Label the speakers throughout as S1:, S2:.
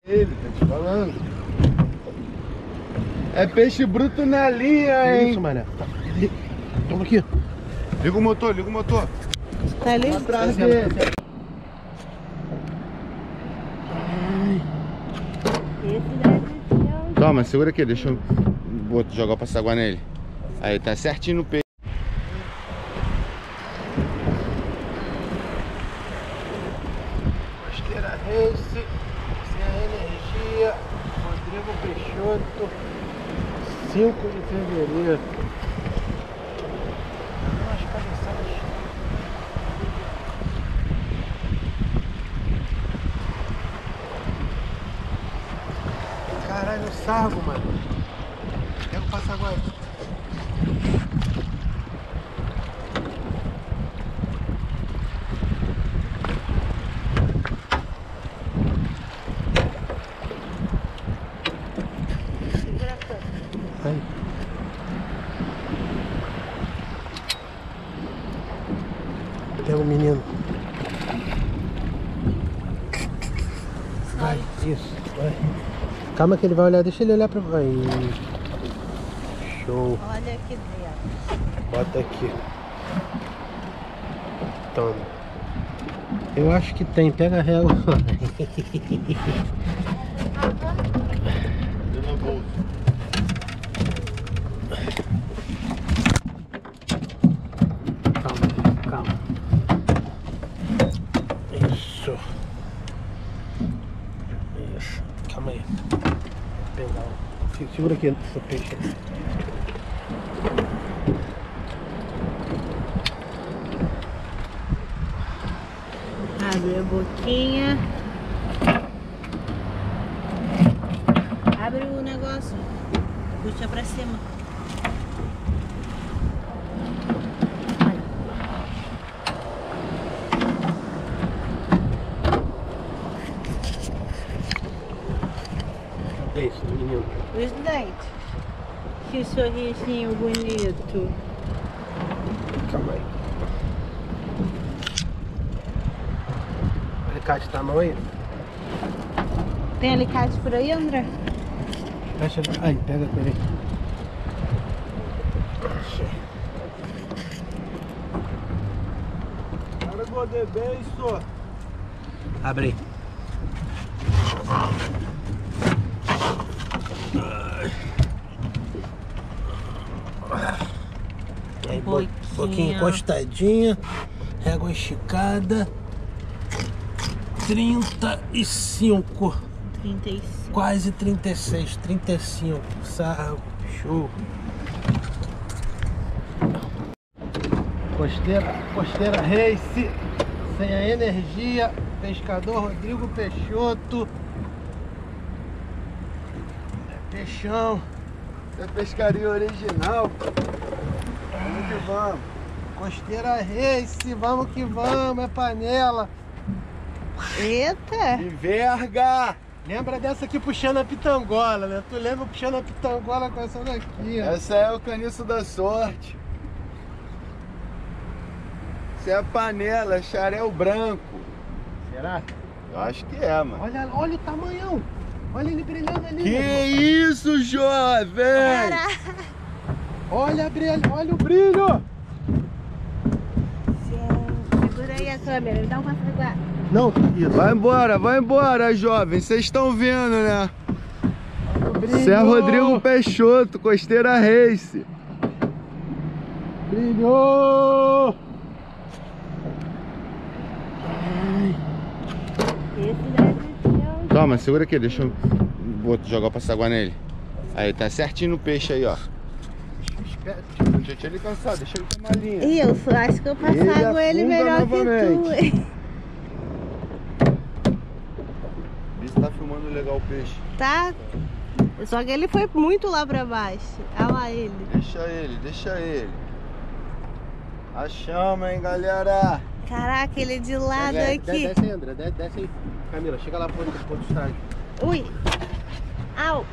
S1: Ele, tá te falando. É peixe bruto na linha, hein?
S2: Isso, mané. Toma aqui.
S1: Liga o motor, liga o motor.
S3: Tá ali?
S1: Atrás dele.
S3: Esse deve ser.
S1: Toma, segura aqui, deixa eu jogar o passaguá nele. Aí, tá certinho no peixe.
S2: Costeira Race, Sem Energia, Rodrigo Peixoto, 5 de fevereiro. Umas cabeçadas. Caralho, o sargo, mano. Pega o passaguá. Aí. Pega o menino. Vai, isso, vai. Calma que ele vai olhar, deixa ele olhar pra... Aí. Show.
S3: Olha aqui dentro.
S2: Bota aqui. Toma. Eu acho que tem, pega a régua.
S1: No bolso.
S2: Calma, calma. Isso. Isso. Calma aí. Vou pegar o... Segura aqui esse peixe.
S3: Abre a boquinha. Abre o negócio. Puxa pra cima.
S2: É isso, menino.
S3: Os dentes. Que sorrisinho bonito.
S2: Calma aí. Alicate tá a mão aí?
S3: Tem alicate por aí, André?
S2: Fecha. Aí, pega com ele.
S1: Carregou de beijo.
S2: Abre aí. Aí, boquinha encostadinha, régua esticada. 35.
S3: 35.
S2: Quase 36, 35. Sarro, show. Costeira Race, Sem a Energia, pescador Rodrigo Peixoto. Peixão.
S1: É pescaria original. Vamos que vamos.
S2: Costeira Race, vamos que vamos, é panela.
S3: Eita!
S1: E verga!
S2: Lembra dessa aqui puxando a pitangola, né? Tu lembra puxando a pitangola com essa daqui, ó.
S1: Essa é o caniço da sorte. Isso é a panela, é xarel branco.
S2: Será?
S1: Eu acho que é, mano.
S2: Olha o tamanhão. Olha ele brilhando ali.
S1: Que
S2: né?
S1: isso, jovem!
S3: Caraca!
S2: Olha o brilho.
S3: Segura aí a câmera, me dá um passaguá.
S2: Não, isso.
S1: Vai embora, jovem. Vocês estão vendo, né?
S2: Brilho.
S1: Isso é Rodrigo Peixoto, Costeira Race.
S2: Brilhou.
S3: Esse deve ser.
S1: Toma, segura aqui, deixa eu jogar o passaguá nele. Aí, tá certinho no peixe aí, ó. Deixa ele cansar, deixa ele tomar linha.
S3: Ih, eu acho que eu passago ele melhor
S1: novamente.
S3: que tu.
S1: Vê se tá filmando legal o peixe.
S3: Tá? Só que ele foi muito lá pra baixo. Olha lá ele.
S1: Deixa ele. A chama, hein, galera.
S3: Caraca, ele é de lado
S2: Desce
S3: aqui.
S2: aí, André. Desce aí. Camila, chega lá pro outro estágio.
S3: Ui. Au.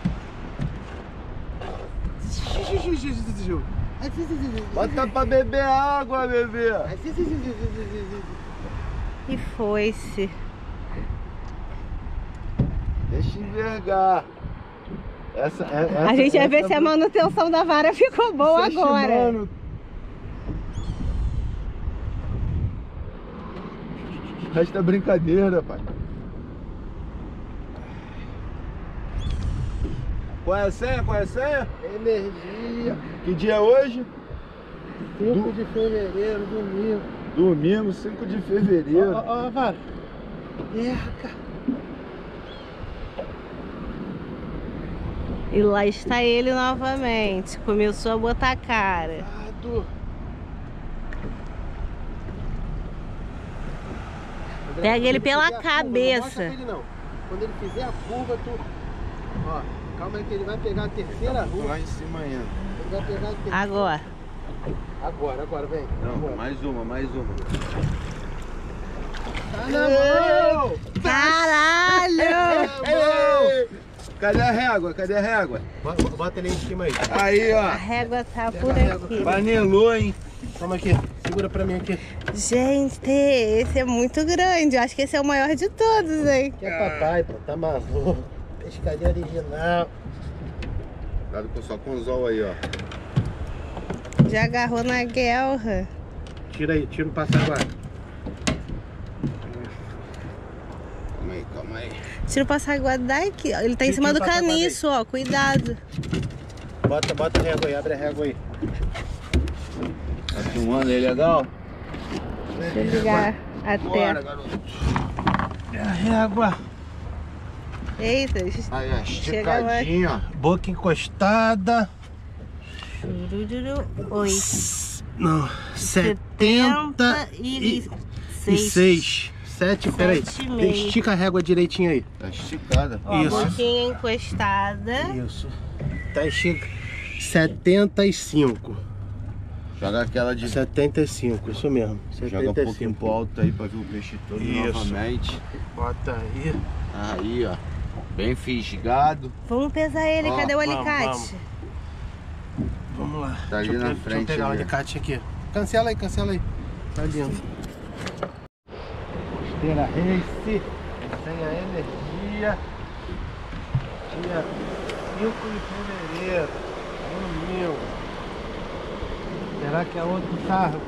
S1: Bota pra beber água, bebê.
S3: E foi-se.
S1: Deixa envergar.
S3: A gente vai ver se a manutenção da vara ficou boa agora.
S1: Mano. Resta brincadeira, pai. Qual é a senha? Qual é a senha?
S2: Energia.
S1: Que dia é hoje?
S2: 5 de fevereiro, domingo.
S1: Domingo, 5 de fevereiro.
S2: Ó, vara. Erca.
S3: E lá está ele novamente. Começou a botar a cara. Pega ele pela cabeça.
S2: Não mostra pra ele não. Quando ele fizer a curva, tu... Ó, calma aí que ele vai pegar a terceira rua.
S1: Lá em cima ainda.
S2: Ele vai pegar a terceira.
S3: Agora.
S2: Agora, vem.
S1: Não,
S2: agora.
S1: mais uma.
S2: Tá na mão!
S3: Caralho!
S1: Cadê a régua?
S2: Bota ele em cima aí.
S1: Aí, ó.
S3: A régua tá
S2: Pega
S3: por
S2: a régua.
S3: aqui.
S1: Panelou, hein?
S2: Toma aqui, segura pra mim aqui.
S3: Gente, esse é muito grande. Eu acho que esse é o maior de todos, hein?
S2: Aqui é papai, pô, tá maluco. Pescaria original.
S1: Cuidado só com o anzol aí, ó.
S3: Já agarrou na guelra.
S2: Tira aí, tira o passaguá.
S1: Calma aí.
S3: Tira o passaguá daqui. Ó. Ele tá em
S2: Tira
S3: cima
S2: o
S3: do
S2: passaguá
S3: caniço, ó. Cuidado.
S2: Bota a régua aí, abre a régua aí.
S1: Tá filmando aí, legal?
S3: Deixa eu ligar até.
S1: Bora, garoto.
S2: É a régua.
S3: Eita,
S1: Aí, ó,
S3: chega mais.
S1: esticadinho, ó.
S2: Boca encostada.
S3: Churururu. Oi.
S2: Não, 76. 7, peraí.
S3: 7,5.
S2: Estica a régua direitinho aí.
S1: Tá esticada.
S3: Ó,
S2: Isso.
S3: boquinha encostada.
S2: Isso. Tá estica. 75.
S1: Joga aquela de...
S2: 75, isso mesmo. 75.
S1: Joga um pouquinho pro alto aí pra ver o peixe todo
S2: Isso.
S1: novamente.
S2: Bota aí.
S1: Aí, ó. Bem fisgado.
S3: Vamos pesar ele.
S1: Ó,
S3: Cadê o
S2: vamos,
S3: alicate?
S2: Vamos lá.
S1: Tá ali
S2: Deixa
S1: na
S2: eu
S1: frente,
S2: pegar o
S1: ali.
S2: alicate aqui. Cancela aí. Tá lindo. Costeira Race. Sem a energia. Dia 5 de fevereiro. Domingo. Será que é outro carro?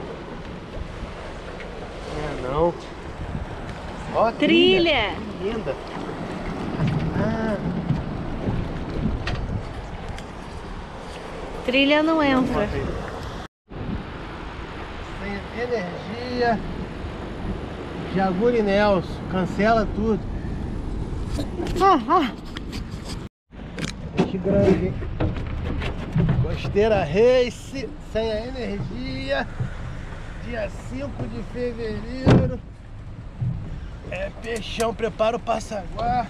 S2: É não. Ó,
S3: Trilha.
S2: linda. Ah,
S3: Trilha não entra.
S2: sem energia. Jaguri Nelson. Cancela tudo. Peixe grande, hein? Costeira Race, sem a energia, dia 5 de fevereiro, é peixão, prepara o passaguá.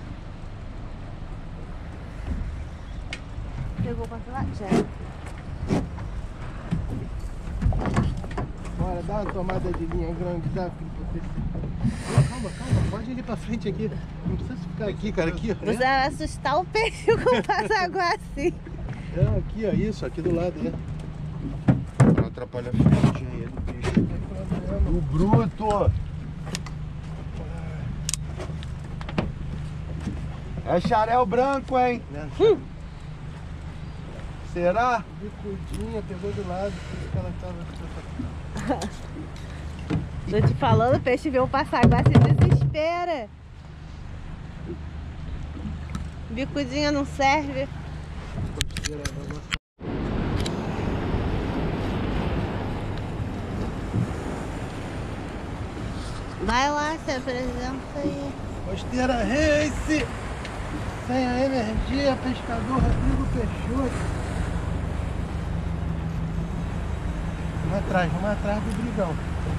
S3: Pegou o passaguá? Já.
S2: Bora, dá uma tomada de linha grande, dá, filho, pra ter... Calma, pode ir pra frente aqui, não precisa ficar aqui, cara, aqui, ó.
S3: Você vai assustar o peixe com o passaguá assim.
S2: É, aqui, ó, isso, aqui do lado, né?
S1: Não atrapalha a frente aí do peixe. O bruto! É xarel branco, hein? Será?
S2: Bicudinha, pegou do lado, por isso que ela tava...
S3: Tô te falando, o peixe vê o passaguá, se desespera. Bicudinha não serve. Vai lá, se apresenta aí.
S2: Costeira Race, sem a energia, pescador Rodrigo Peixoto. Vamos atrás do brigão.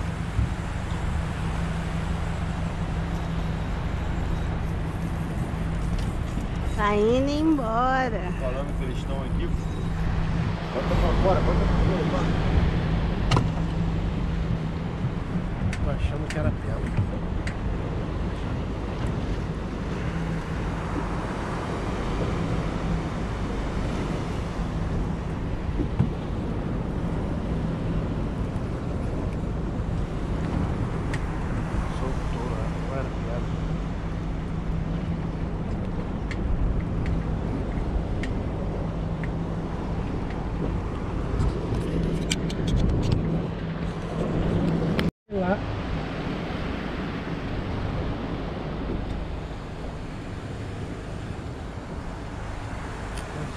S3: Tá indo embora.
S1: Falando que eles estão aqui.
S2: Bota pra fora, bota. Tô achando que era tela. Soltou, agora piada.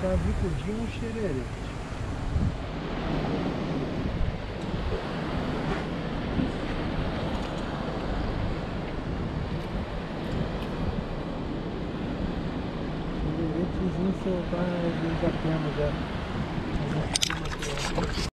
S2: Tá bicudinho um xererê. Xereretezinho soltar, já temos já.